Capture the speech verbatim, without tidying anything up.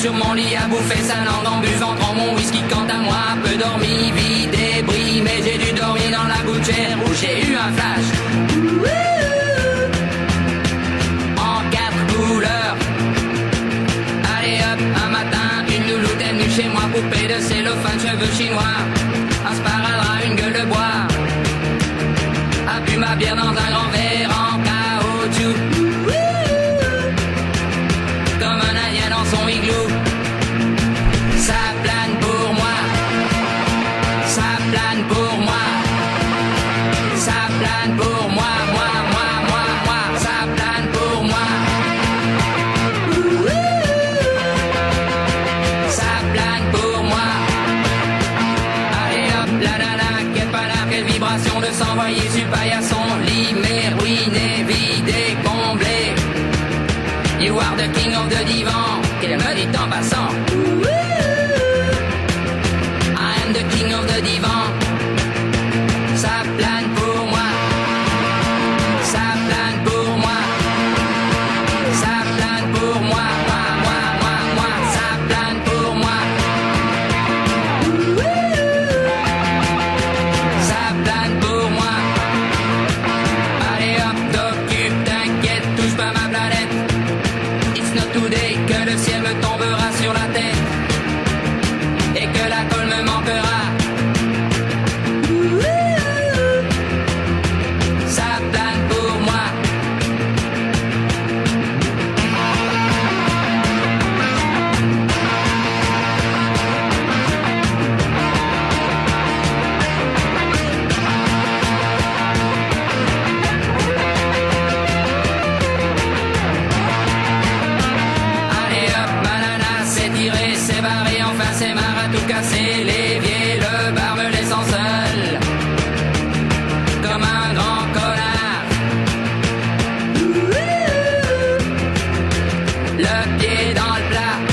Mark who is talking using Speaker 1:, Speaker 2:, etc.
Speaker 1: sur mon lit à bouffer sa langue en buvant grand mon whisky. Quant à moi, peu dormi, vide et bris, mais j'ai dû dormir dans la gouttière où j'ai eu un flash. En quatre couleurs. Allez hop, un matin, une louloute est venue chez moi, poupée de cellophane, cheveux chinois, un sparadrap, une gueule de bois, a bu ma bière dans un grand verre en caoutchouc, comme un indien dans son igloo. Ça plane pour moi, ça plane pour moi, ça plane pour moi, moi, moi, moi, moi, ça plane pour moi. Ça plane pour moi. Allez hop, la la la, quelle palabre, quelle vibration de s'envoyer sur le paillasson. Limé, ruiné, vidé, comblé. You are the king of the divan, qu'elle me dit en passant. I am the king of the divan. Ça plane pour moi. Ça plane pour moi. Ça plane pour moi. Moi, moi, moi, moi. Ça plane pour moi. Ça plane pour moi. Allez hop, t'occupe, t'inquiète, touche pas ma planète. It's not today que le ciel me tombera sur la tête et que la colle me manquera. Ça plane pour moi. Allez hop, banana, c'est tiré, c'est barré, enfin c'est marre à tout casser. L'évier, le bar me laissant seul, comme un grand connard. Le pied dans le plat,